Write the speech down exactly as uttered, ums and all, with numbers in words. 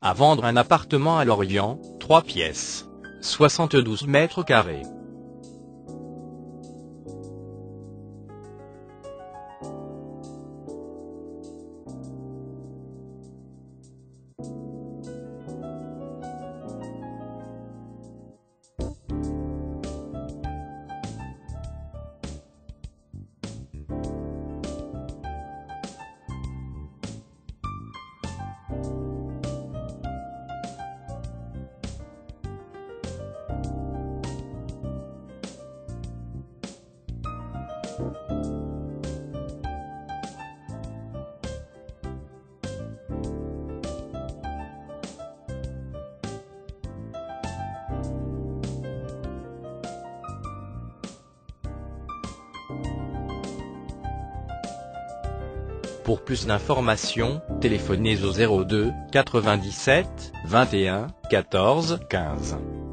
À vendre un appartement à Lorient, trois pièces, soixante-douze mètres carrés. Pour plus d'informations, téléphonez au zéro deux quatre-vingt-dix-sept vingt et un quatorze quinze.